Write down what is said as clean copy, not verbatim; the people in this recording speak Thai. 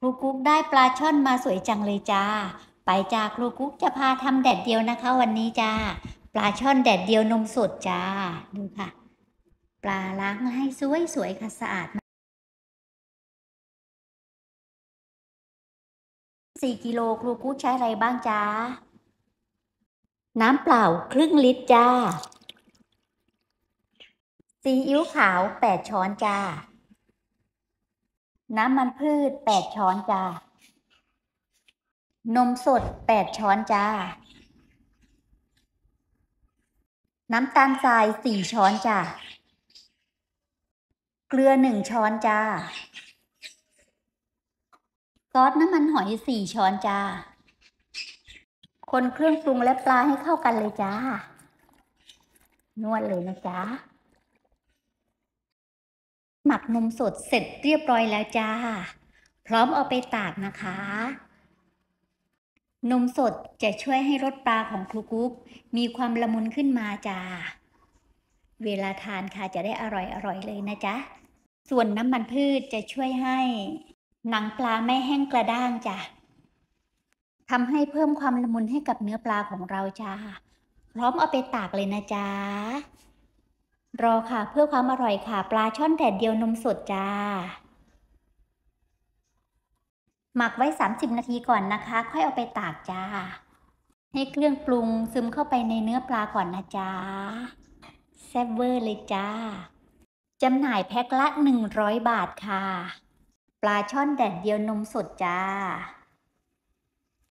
ครูกุ๊กได้ปลาช่อนมาสวยจังเลยจ้าไปจ้าครูกุ๊กจะพาทำแดดเดียวนะคะวันนี้จ้าปลาช่อนแดดเดียวนมสดจ้าดูค่ะปลาล้างให้สวยค่ะสะอาด4 กิโลครูกุ๊กใช้อะไรบ้างจ้าน้ำเปล่า1/2 ลิตรจ้าซีอิ๊วขาว8 ช้อนจ้าน้ำมันพืช8 ช้อนจ้านมสด8 ช้อนจ้าน้ำตาลทราย4 ช้อนจ้าเกลือ1 ช้อนจ้าซอสน้ำมันหอย4 ช้อนจ้าคนเครื่องปรุงและปลาให้เข้ากันเลยจ้านวดเลยนะจ๊ะหมักนมสดเสร็จเรียบร้อยแล้วจ้าพร้อมเอาไปตากนะคะนมสดจะช่วยให้รสปลาของครูกุ๊กมีความละมุนขึ้นมาจ้าเวลาทานค่ะจะได้อร่อยเลยนะจ๊ะส่วนน้ำมันพืชจะช่วยให้หนังปลาไม่แห้งกระด้างจ้ะทำให้เพิ่มความละมุนให้กับเนื้อปลาของเราจ้าพร้อมเอาไปตากเลยนะจ๊ะรอค่ะเพื่อความอร่อยค่ะปลาช่อนแดดเดียวนมสดจ้าหมักไว้30 นาทีก่อนนะคะค่อยเอาไปตากจ้าให้เครื่องปรุงซึมเข้าไปในเนื้อปลาก่อนนะจ๊ะแซ่บเวอร์เลยจ้าจำหน่ายแพ็คละ100 บาทค่ะปลาช่อนแดดเดียวนมสดจ้า